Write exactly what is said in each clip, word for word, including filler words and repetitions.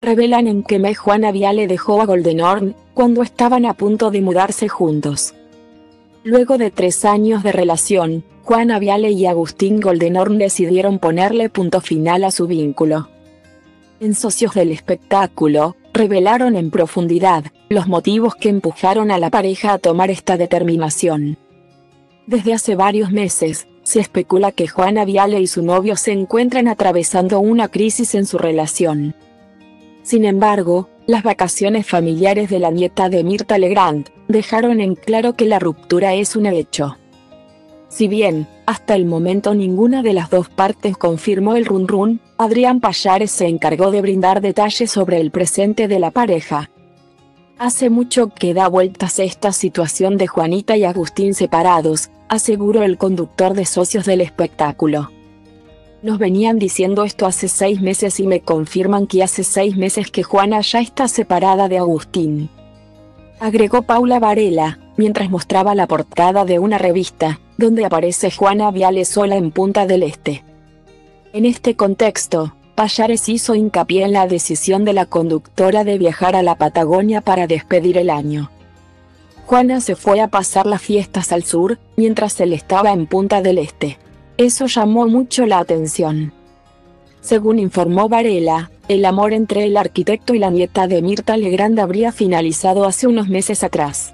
revelan en qué mes Juana Viale dejó a Goldenhorn, cuando estaban a punto de mudarse juntos. Luego de tres años de relación, Juana Viale y Agustín Goldenhorn decidieron ponerle punto final a su vínculo. En Socios del Espectáculo, revelaron en profundidad los motivos que empujaron a la pareja a tomar esta determinación. Desde hace varios meses, se especula que Juana Viale y su novio se encuentran atravesando una crisis en su relación. Sin embargo, las vacaciones familiares de la nieta de Mirta Legrand dejaron en claro que la ruptura es un hecho. Si bien, hasta el momento ninguna de las dos partes confirmó el run run, Adrián Pallares se encargó de brindar detalles sobre el presente de la pareja. Hace mucho que da vueltas esta situación de Juanita y Agustín separados, aseguró el conductor de Socios del Espectáculo. Nos venían diciendo esto hace seis meses y me confirman que hace seis meses que Juana ya está separada de Agustín. Agregó Paula Varela, mientras mostraba la portada de una revista, donde aparece Juana Viale sola en Punta del Este. En este contexto, Pallares hizo hincapié en la decisión de la conductora de viajar a la Patagonia para despedir el año. Juana se fue a pasar las fiestas al sur, mientras él estaba en Punta del Este. Eso llamó mucho la atención. Según informó Varela, el amor entre el arquitecto y la nieta de Mirta Legrand habría finalizado hace unos meses atrás.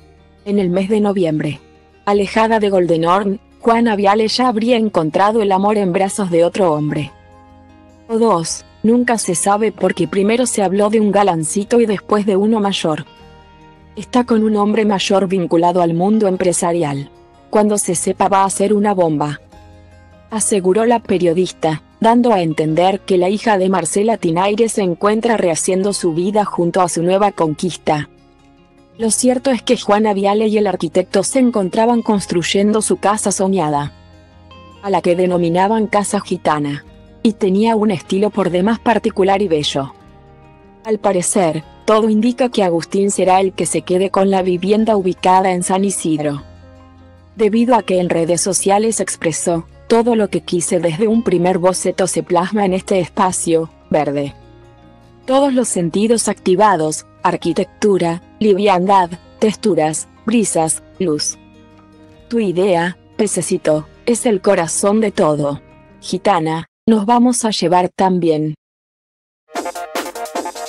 En el mes de noviembre, alejada de Goldenhorn, Juana Viale ya habría encontrado el amor en brazos de otro hombre. O dos, nunca se sabe porque primero se habló de un galancito y después de uno mayor. Está con un hombre mayor vinculado al mundo empresarial. Cuando se sepa va a ser una bomba, aseguró la periodista, dando a entender que la hija de Marcela Tinaire se encuentra rehaciendo su vida junto a su nueva conquista. Lo cierto es que Juana Viale y el arquitecto se encontraban construyendo su casa soñada, a la que denominaban Casa Gitana, y tenía un estilo por demás particular y bello. Al parecer, todo indica que Agustín será el que se quede con la vivienda ubicada en San Isidro. Debido a que en redes sociales expresó: todo lo que quise desde un primer boceto se plasma en este espacio verde. Todos los sentidos activados: arquitectura, liviandad, texturas, brisas, luz. Tu idea, pececito, es el corazón de todo. Gitana, nos vamos a llevar tan bien.